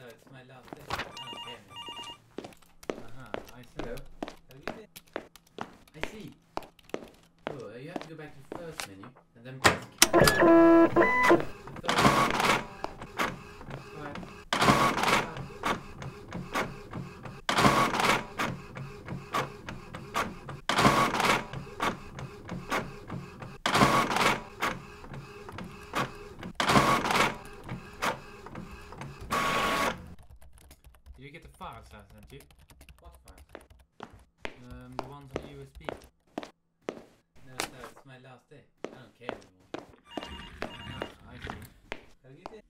it's my last day. I don't care anymore. I see. Hello. Have you been? I see. Oh, you have to go back to the first menu and then press cancel. The third. Right. Did you get the files I sent you? What files? The ones on USB. No, it's my last day. I don't care anymore. I see. Have you been?